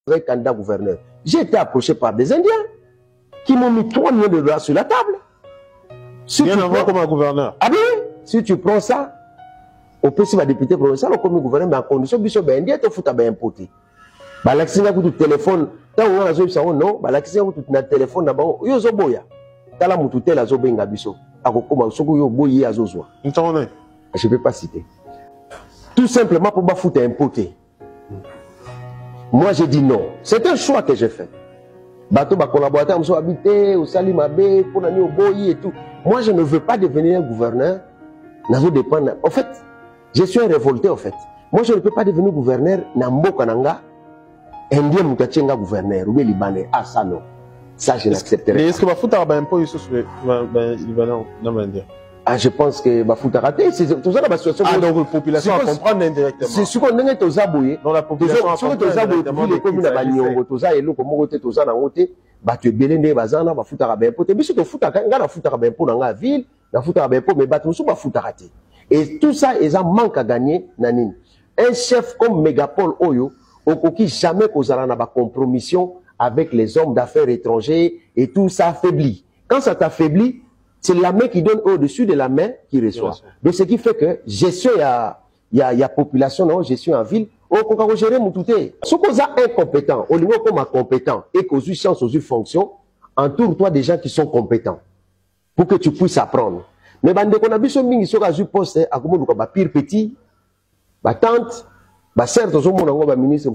avec candidat gouverneur. J'ai été approché par des Indiens qui m'ont mis 3 millions de dollars sur la table. Si bien avant comme un gouverneur. Ah bien, si tu prends ça, au possible député provincial, au commis gouverneur, mais en condition, biso ben Indien, tu fous à ben importer. Bah l'accident que tu téléphone, tant on a joué ça non, bah l'accident que tu na téléphone d'abord, yo zo boya. Tala mututé la zo benga biso. Ako koma soko yo boye azozwa. Je ne peux pas citer. Tout simplement pour pas foutre importer. Moi j'ai dit non. C'est un choix que j'ai fait. Bateau ba collaborateur m'so habité au Salimabé pour aller au boyi et tout. Moi je ne veux pas devenir un gouverneur. Nazo dépendre. En fait, je suis un révolté en fait. Moi je ne peux pas devenir gouverneur Namboka nanga. Indien mutachenga gouverneur ou bien libanais. Ah ça non. Ça je n'accepterai pas. Est-ce que va foutre un impôt sur le libanais non indien? Ah, je pense que Bafouta raté, c'est tout ça la situation. Ah, donc la population va comprendre indirectement. C'est ce qu'on a été aux aboués. Dans la population, sur les aboués, les communes à Bagnon, Toza et l'eau, comme on était aux anamotés, tu es belé, Bazana, Bafouta Rabempo, tu es bien sûr que Fouta, quand la Fouta Rabempo dans la ville, la Fouta Rabempo, mais Batou, Bafouta raté. Et tout ça, ils ont manque à gagner, Nanine. Un chef comme Mégapole Oyo, au qui jamais causera une compromission avec les hommes d'affaires étrangers et tout ça affaiblit. Quand ça t'affaiblit, c'est la main qui donne au-dessus de la main qui reçoit. Donc, ce qui fait que gestion, il y a population, non, gestion en ville, on peut gérer mon tout. Si on a incompétent, au niveau comme compétent et qu'on a chance, aux fonction, entoure-toi des gens qui sont compétents pour que tu puisses apprendre. Mais quand on a vu ce ming, sur un poste, à comment on pire petit, ma tante, certes, on a ministre,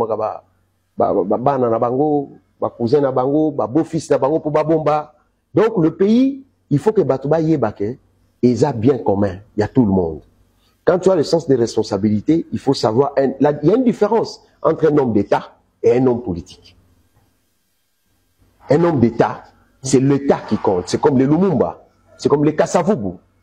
cousin na bango, beau-fils na bango pour babomba. Donc, le pays, il faut que Batouba Yébake ait bien commun. Il y a tout le monde. Quand tu as le sens des responsabilités, il faut savoir. Il y a une différence entre un homme d'État et un homme politique. Un homme d'État, c'est l'État qui compte. C'est comme les Lumumba, c'est comme les Kassavubu.